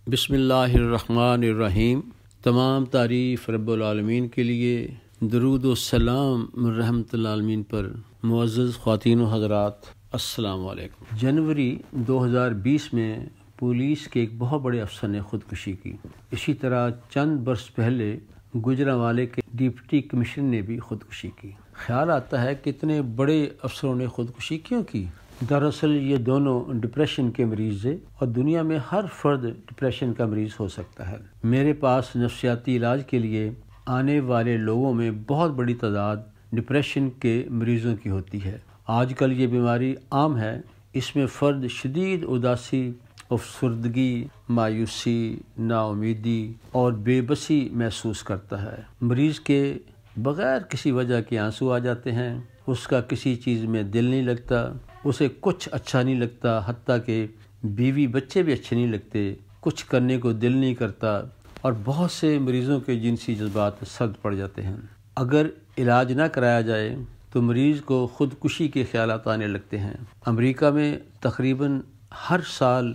بسم اللہ الرحمن الرحیم۔ تمام تعریف رب العالمین کے لیے، درود و سلام رحمت العالمین پر۔ معزز خواتین و حضرات، السلام علیکم۔ جنوری 2020 میں پولیس کے ایک بہت بڑے افسر نے خودکشی کی۔ اسی طرح چند برس پہلے گجرانوالے کے ڈپٹی کمشنر نے بھی خودکشی کی۔ خیال آتا ہے کہ اتنے بڑے افسروں نے خودکشی کیوں کی؟ دراصل یہ دونوں ڈپریشن کے مریض ہیں، اور دنیا میں ہر فرد ڈپریشن کا مریض ہو سکتا ہے۔ میرے پاس نفسیاتی علاج کے لیے آنے والے لوگوں میں بہت بڑی تعداد ڈپریشن کے مریضوں کی ہوتی ہے۔ آج کل یہ بیماری عام ہے۔ اس میں فرد شدید اداسی، افسردگی، مایوسی، نا امیدی اور بے بسی محسوس کرتا ہے۔ مریض کے بغیر کسی وجہ کے آنسو آ جاتے ہیں، اس کا کسی چیز میں دل نہیں لگتا، اسے کچھ اچھا نہیں لگتا، حتیٰ کہ بیوی بچے بھی اچھے نہیں لگتے، کچھ کرنے کو دل نہیں کرتا، اور بہت سے مریضوں کے جنسی جذبات سرد پڑ جاتے ہیں۔ اگر علاج نہ کرایا جائے تو مریض کو خودکشی کے خیالات آنے لگتے ہیں۔ امریکہ میں تقریباً ہر سال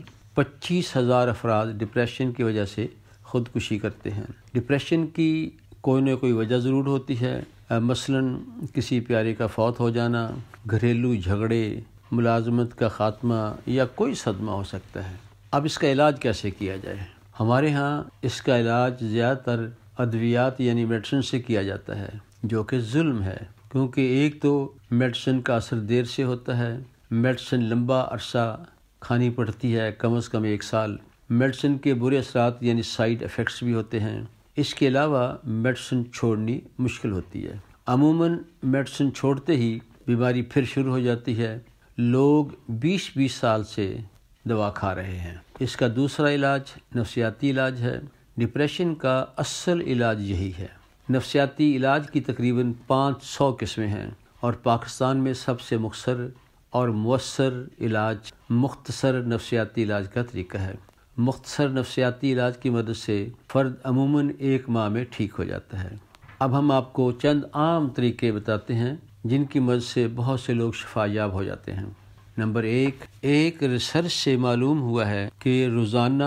25,000 افراد ڈپریشن کی وجہ سے خودکشی کرتے ہیں۔ ڈپریشن کی کوئی نہ کوئی وجہ ضرور ہوتی ہے، مثلاً کسی پیارے کا فوت ہو جانا، گھریلو جھگڑے، ملازمت کا خاتمہ، یا کوئی صدمہ ہو سکتا ہے۔ اب اس کا علاج کیسے کیا جائے؟ ہمارے ہاں اس کا علاج زیادہ تر ادویات یعنی میڈیسن سے کیا جاتا ہے، جو کہ ظلم ہے، کیونکہ ایک تو میڈیسن کا اثر دیر سے ہوتا ہے، میڈیسن لمبا عرصہ کھانی پڑتی ہے، کم از کم 1 سال۔ میڈیسن کے برے اثرات یعنی سائیڈ ایفیکٹس بھی ہوتے ہیں۔ اس کے علاوہ میڈیسن چھوڑنی مشکل ہوتی ہے۔ عموماً میڈیسن چھوڑتے ہی بیماری پھر شروع ہو جاتی ہے۔ لوگ 20 سال سے دوا کھا رہے ہیں۔ اس کا دوسرا علاج نفسیاتی علاج ہے۔ ڈپریشن کا اصل علاج یہی ہے۔ نفسیاتی علاج کی تقریباً 500 قسمیں ہیں، اور پاکستان میں سب سے مختصر اور مؤثر علاج مختصر نفسیاتی علاج کا طریقہ ہے۔ مختصر نفسیاتی علاج کی مدد سے فرد عموماً 1 ماہ میں ٹھیک ہو جاتا ہے۔ اب ہم آپ کو چند عام طریقے بتاتے ہیں جن کی مدد سے بہت سے لوگ شفا یاب ہو جاتے ہیں۔ نمبر 1، ایک ریسرچ سے معلوم ہوا ہے کہ روزانہ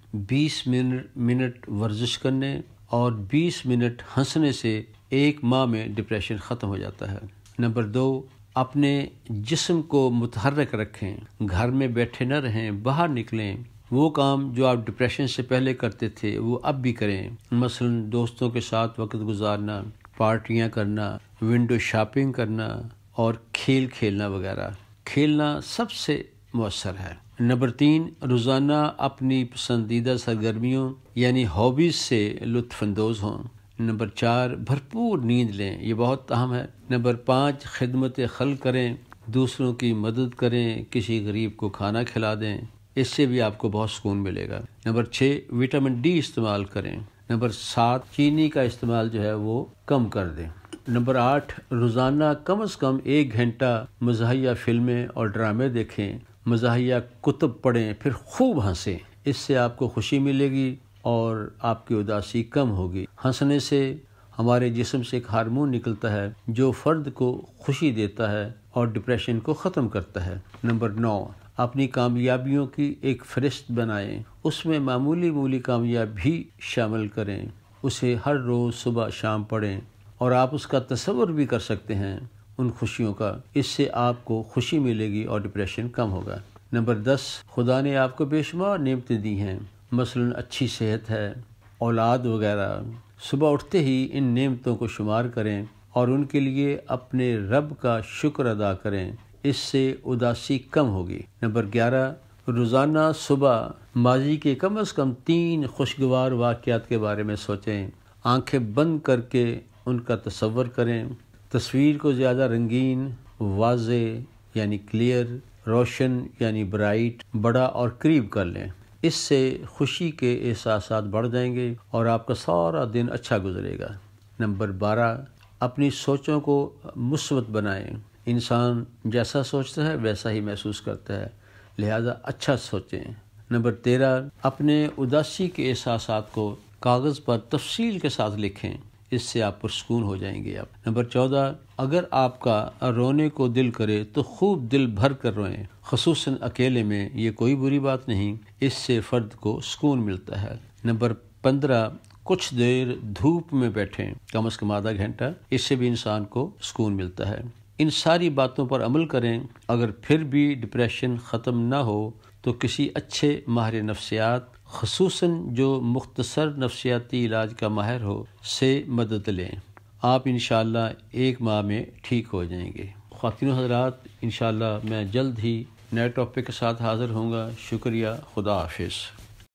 20 منٹ ورزش کرنے اور 20 منٹ ہنسنے سے 1 ماہ میں ڈپریشن ختم ہو جاتا ہے۔ نمبر 2، اپنے جسم کو متحرک رکھیں، گھر میں بیٹھے نہ رہیں، باہر نکلیں۔ وہ کام جو آپ ڈپریشن سے پہلے کرتے تھے وہ اب بھی کریں، مثلا دوستوں کے ساتھ وقت گزارنا، پارٹیاں کرنا، ونڈو شاپنگ کرنا، اور کھیل کھیلنا وغیرہ۔ کھیلنا سب سے مؤثر ہے۔ نمبر 3، روزانہ اپنی پسندیدہ سرگرمیوں یعنی ہابیز سے لطف اندوز ہوں۔ نمبر 4، بھرپور نیند لیں، یہ بہت اہم ہے۔ نمبر 5، خدمت خلق کریں، دوسروں کی مدد کریں، کسی غریب کو کھانا کھلا دیں، اس سے بھی آپ کو بہت سکون ملے گا۔ نمبر 6، وٹامن ڈی استعمال کریں۔ نمبر 7، چینی کا استعمال جو ہے وہ کم کر دیں۔ نمبر 8، روزانہ کم از کم 1 گھنٹہ مزاحیہ فلمیں اور ڈرامے دیکھیں، مزاحیہ کتب پڑھیں، پھر خوب ہنسیں۔ اس سے آپ کو خوشی ملے گی اور آپ کی اداسی کم ہوگی۔ ہنسنے سے ہمارے جسم سے ایک ہارمون نکلتا ہے جو فرد کو خوشی دیتا ہے اور ڈپریشن کو ختم کرتا ہے۔ نمبر 9، اپنی کامیابیوں کی ایک فہرست بنائیں، اس میں معمولی کامیاب بھی شامل کریں، اسے ہر روز صبح شام پڑھیں، اور آپ اس کا تصور بھی کر سکتے ہیں ان خوشیوں کا۔ اس سے آپ کو خوشی ملے گی اور ڈپریشن کم ہوگا۔ نمبر 10، خدا نے آپ کو بے شمار نعمتیں دی ہیں، مثلا اچھی صحت ہے، اولاد وغیرہ۔ صبح اٹھتے ہی ان نعمتوں کو شمار کریں اور ان کے لیے اپنے رب کا شکر ادا کریں، اس سے اداسی کم ہوگی۔ نمبر 11، روزانہ صبح ماضی کے کم از کم 3 خوشگوار واقعات کے بارے میں سوچیں، آنکھیں بند کر کے ان کا تصور کریں۔ تصویر کو زیادہ رنگین، واضح یعنی کلیئر، روشن یعنی برائٹ، بڑا اور قریب کر لیں۔ اس سے خوشی کے احساسات بڑھ جائیں گے اور آپ کا سارا دن اچھا گزرے گا۔ نمبر 12، اپنی سوچوں کو مثبت بنائیں۔ انسان جیسا سوچتا ہے ویسا ہی محسوس کرتا ہے، لہذا اچھا سوچیں۔ نمبر 13، اپنے اداسی کے احساسات کو کاغذ پر تفصیل کے ساتھ لکھیں، اس سے آپ پرسکون ہو جائیں گے آپ۔ نمبر 14، اگر آپ کا رونے کو دل کرے تو خوب دل بھر کر روئیں، خصوصاً اکیلے میں، یہ کوئی بری بات نہیں، اس سے فرد کو سکون ملتا ہے۔ نمبر 15، کچھ دیر دھوپ میں بیٹھیں، کم از کم آدھا گھنٹہ، اس سے بھی انسان کو سکون ملتا ہے۔ ان ساری باتوں پر عمل کریں۔ اگر پھر بھی ڈپریشن ختم نہ ہو تو کسی اچھے ماہر نفسیات، خصوصاً جو مختصر نفسیاتی علاج کا ماہر ہو، سے مدد لیں۔ آپ انشاءاللہ 1 ماہ میں ٹھیک ہو جائیں گے۔ خواتین و حضرات، انشاءاللہ میں جلد ہی نئے ٹاپک کے ساتھ حاضر ہوں گا۔ شکریہ، خدا حافظ۔